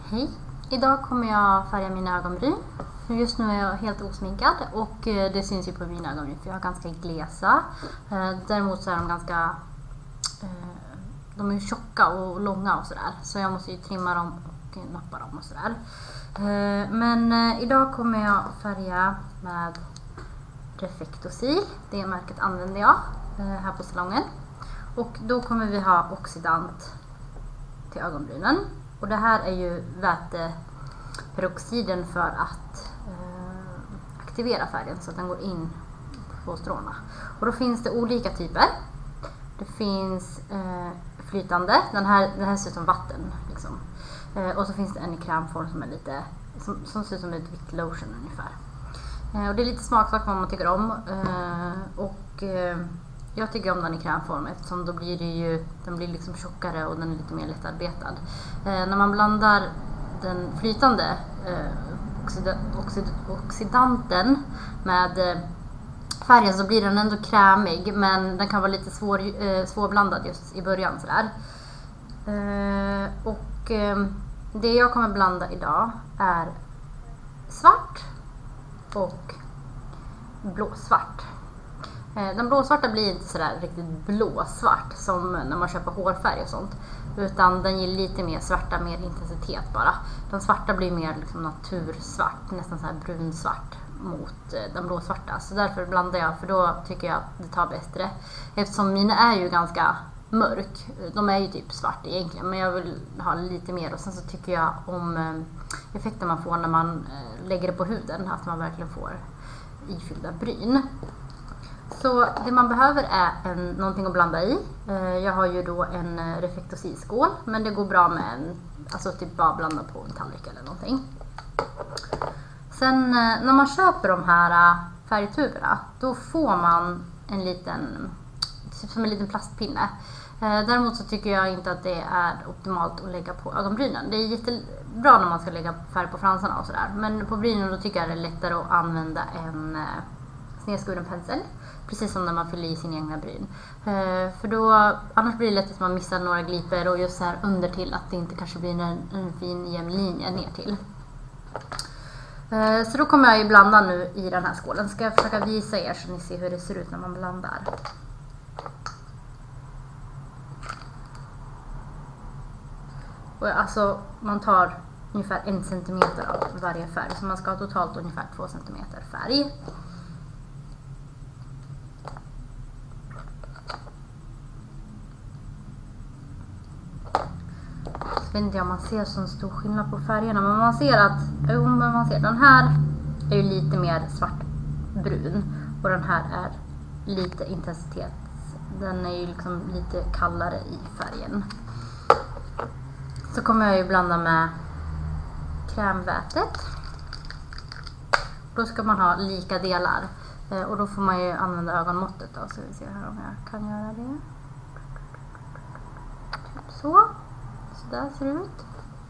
Hej! Idag kommer jag färga mina ögonbryn. Just nu är jag helt osminkad och det syns ju på mina ögonbryn för jag har ganska glesa. Däremot så är de ganska de är tjocka och långa och sådär. Så jag måste ju trimma dem och nappa dem och sådär. Men idag kommer jag färga med Reflecto-Sil. Det märket använder jag här på salongen. Och då kommer vi ha oxidant till ögonbrynen. Och det här är ju väteperoxiden för att aktivera färgen så att den går in på stråna. Och då finns det olika typer. Det finns flytande, den här ser ut som vatten liksom. Och så finns det en i krämform som är lite som ser ut som ett vitt lotion ungefär. Och det är lite smaksak vad man tycker om. Jag tycker om den i krämform eftersom då blir det ju, den blir liksom tjockare och den är lite mer lättarbetad. När man blandar den flytande oxidanten med färgen så blir den ändå krämig, men den kan vara lite svårblandad just i början sådär. Det jag kommer blanda idag är svart och blåsvart. Den blåsvarta blir inte sådär riktigt blåsvart som när man köper hårfärg och sånt, utan den ger lite mer svarta, mer intensitet bara. Den svarta blir mer liksom natursvart, nästan så här brunsvart mot den blåsvarta. Så därför blandar jag, för då tycker jag att det tar bättre. Eftersom mina är ju ganska mörk. De är ju typ svart egentligen, men jag vill ha lite mer. Och sen så tycker jag om effekten man får när man lägger det på huden, att man verkligen får ifyllda bryn. Så det man behöver är någonting att blanda i. Jag har ju då en Reflecto-Sil-skål, men det går bra med alltså typ bara blanda på en tallrik eller någonting. Sen när man köper de här färgtuberna, då får man en liten, som en liten plastpinne. Däremot så tycker jag inte att det är optimalt att lägga på ögonbrynen. Det är jättebra när man ska lägga färg på fransarna och sådär. Men på brynen då tycker jag det är lättare att använda en nedskuren pensel, precis som när man fyller i sin egna bryn. För då, annars blir det lätt att man missar några gliper och just så här under till att det inte kanske blir en fin jämn linje ner till. Så då kommer jag ju blanda nu i den här skålen. Ska jag försöka visa er så ni ser hur det ser ut när man blandar. Och alltså man tar ungefär 1 centimeter av varje färg, så man ska ha totalt ungefär 2 centimeter färg. Jag vet inte om man ser så stor skillnad på färgerna, men man ser att den här är ju lite mer svartbrun och den här är lite intensitet. Den är ju liksom lite kallare i färgen. Så kommer jag ju blanda med krämvätet. Då ska man ha lika delar och då får man ju använda ögonmåttet då, så vi ser här om jag kan göra det. Typ så. Så där ser det ut.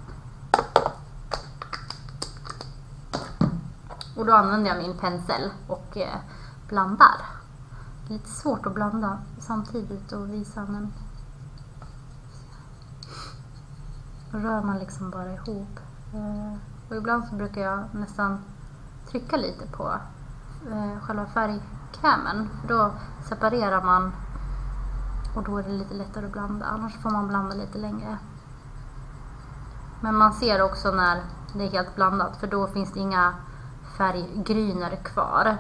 Och då använder jag min pensel och blandar. Det är lite svårt att blanda samtidigt och visa, men då rör man liksom bara ihop. Och ibland så brukar jag nästan trycka lite på själva färgkrämen, för då separerar man och då är det lite lättare att blanda. Annars får man blanda lite längre. Men man ser också när det är helt blandat, för då finns det inga färggryner kvar.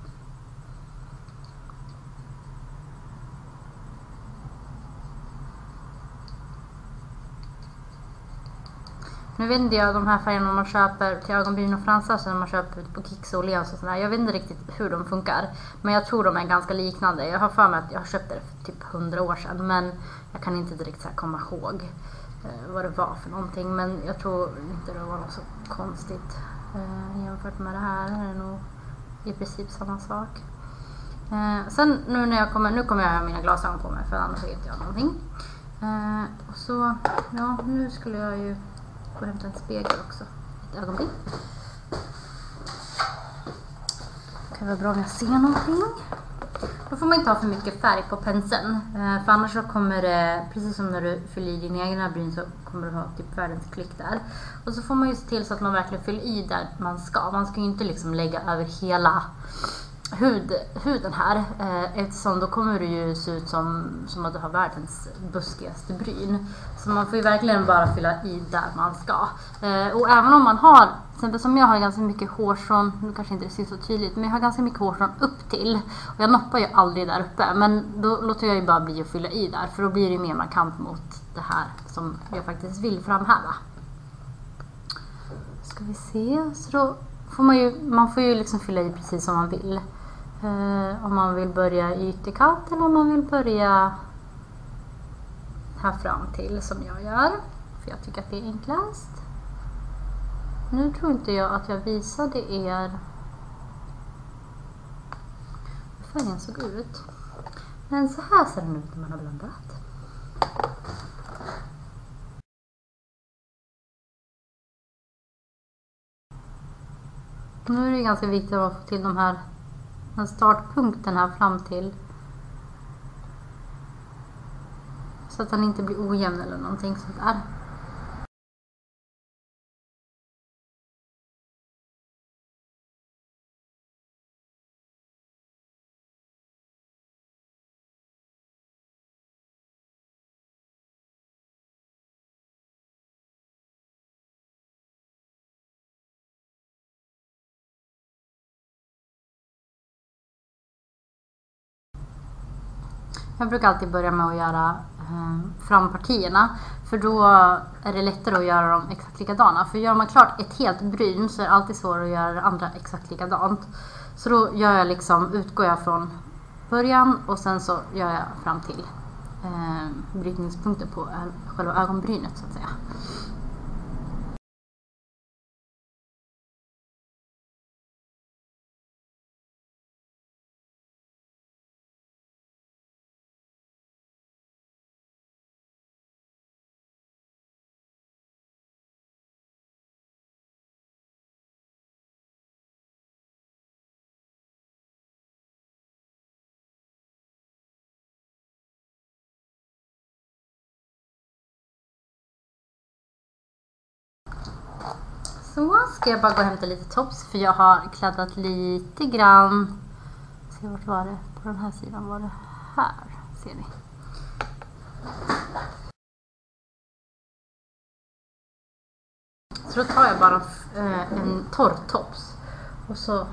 Nu vet inte jag de här färgerna man köper till ögonbryn och fransar, så när man köper på Kicks och Lens och sådär. Jag vet inte riktigt hur de funkar, men jag tror de är ganska liknande. Jag har för mig att jag köpte det för typ 100 år sedan, men jag kan inte direkt så här komma ihåg vad det var för någonting. Men jag tror inte det var något så konstigt jämfört med det här. Det är nog i princip samma sak. Sen nu när nu kommer jag ha mina glasögon på mig, för annars vet jag någonting. Och så, ja, nu skulle jag ju gå och hämta en spegel också. Ett ögonblick. Det kan vara bra om jag ser någonting. Då får man inte ha för mycket färg på penseln. För annars så kommer det, precis som när du fyller i din egna bryn, så kommer du ha typ världens klick där. Och så får man ju se till så att man verkligen fyller i där man ska. Man ska ju inte liksom lägga över hela huden här, eftersom då kommer det ju se ut som att du har världens buskigaste bryn. Så man får ju verkligen bara fylla i där man ska. Och även om man har, till exempel som jag har ganska mycket hårstrån, nu kanske inte det ser så tydligt, men jag har ganska mycket hårstrån upp till. Och jag noppar ju aldrig där uppe, men då låter jag ju bara bli att fylla i där, för då blir det mer markant mot det här som jag faktiskt vill framhäva. Ska vi se, så då får man får ju liksom fylla i precis som man vill. Om man vill börja i ytterkant eller om man vill börja här fram till som jag gör. För jag tycker att det är enklast. Nu tror inte jag att jag visade er hur färgen såg ut. Men så här ser den ut när man har blandat. Nu är det ganska viktigt att få till de här startpunkten här fram till, så att den inte blir ojämn eller någonting sånt där. Jag brukar alltid börja med att göra frampartierna, för då är det lättare att göra dem exakt likadana. För gör man klart ett helt bryn så är det alltid svårare att göra det andra exakt likadant. Så då gör jag utgår jag från början och sen så gör jag fram till brytningspunkten på själva ögonbrynet så att säga. Så ska jag bara gå och hämta lite tops, för jag har kladdat lite grann. Se, vart var det? På den här sidan var det här, ser ni. Så då tar jag bara en torr tops och så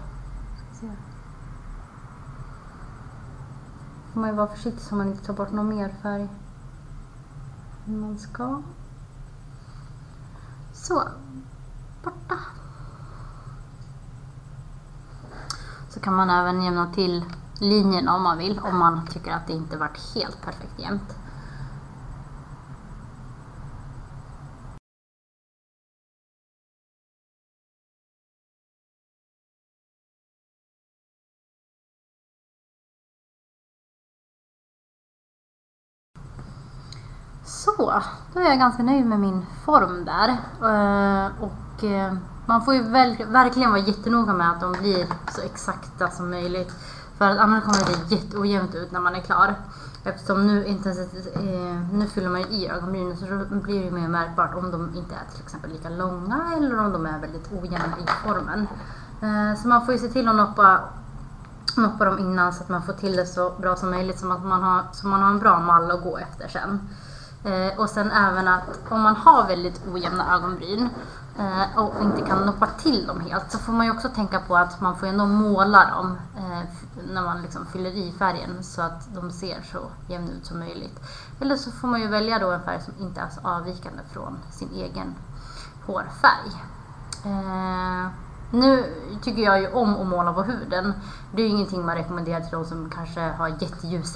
får man ju vara försiktig så man inte tar bort någon mer färg än man ska. Så, borta. Så kan man även jämna till linjerna om man vill, om man tycker att det inte varit helt perfekt jämnt. Så, då är jag ganska nöjd med min form där. Och man får ju verkligen vara jättenoga med att de blir så exakta som möjligt. För att annars kommer det jätteojämnt ut när man är klar. Eftersom nu fyller man ju i ögonbrynen, så då blir det mer märkbart om de inte är till exempel lika långa eller om de är väldigt ojämna i formen. Så man får ju se till att noppa dem innan så att man får till det så bra som möjligt, så att man har en bra mall att gå efter sen. Och sen även att om man har väldigt ojämna ögonbryn och inte kan noppa till dem helt, så får man ju också tänka på att man får ändå måla dem när man liksom fyller i färgen så att de ser så jämna ut som möjligt. Eller så får man ju välja då en färg som inte är så avvikande från sin egen hårfärg. Nu tycker jag ju om att måla på huden. Det är ju ingenting man rekommenderar till de som kanske har jätteljus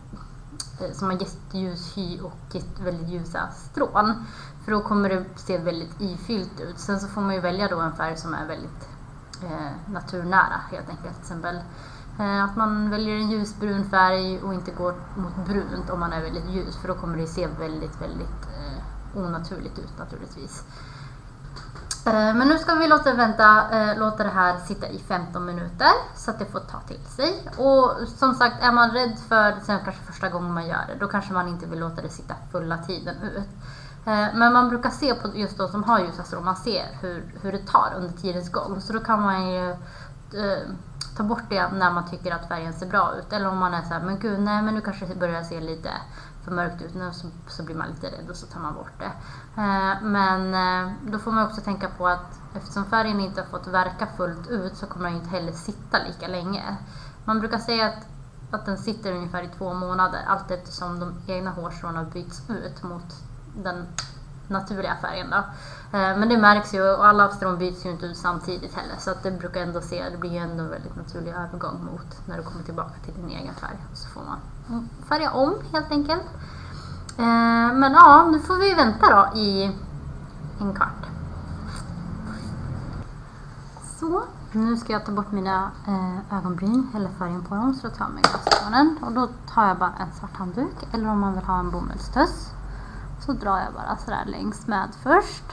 hy och väldigt ljusa strån. För då kommer det se väldigt ifyllt ut. Sen så får man ju välja då en färg som är väldigt naturnära helt enkelt. Till exempel att man väljer en ljusbrun färg och inte går mot brunt om man är väldigt ljus. För då kommer det se väldigt, väldigt onaturligt ut naturligtvis. Men nu ska vi låta det här sitta i 15 minuter så att det får ta till sig. Och som sagt, är man rädd för sen kanske första gången man gör det, då kanske man inte vill låta det sitta fulla tiden ut. Men man brukar se på just de som har ljusa strån, man ser hur det tar under tidens gång. Så då kan man ju ta bort det när man tycker att färgen ser bra ut. Eller om man är så här, men gud, nej, men nu kanske det börjar se lite för mörkt ut nu, så blir man lite rädd och så tar man bort det. Men då får man också tänka på att eftersom färgen inte har fått verka fullt ut så kommer den inte heller sitta lika länge. Man brukar säga att den sitter ungefär i 2 månader, allt eftersom de egna hårstråna byts ut mot den naturliga färgen då. Men det märks ju, och alla strån byts ju inte ut samtidigt heller, så att det brukar ändå det blir ändå en väldigt naturlig övergång mot när du kommer tillbaka till din egen färg. Så får man färga om helt enkelt. Men ja, nu får vi vänta då i en kvart. Så, nu ska jag ta bort mina ögonbryn, eller färgen på dem, så då tar jag med glasögonen. Och då tar jag bara en svart handduk, eller om man vill ha en bomullstuss, så drar jag bara sådär längs med först.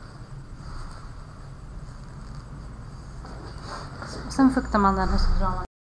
Sen fuktar man den och så drar man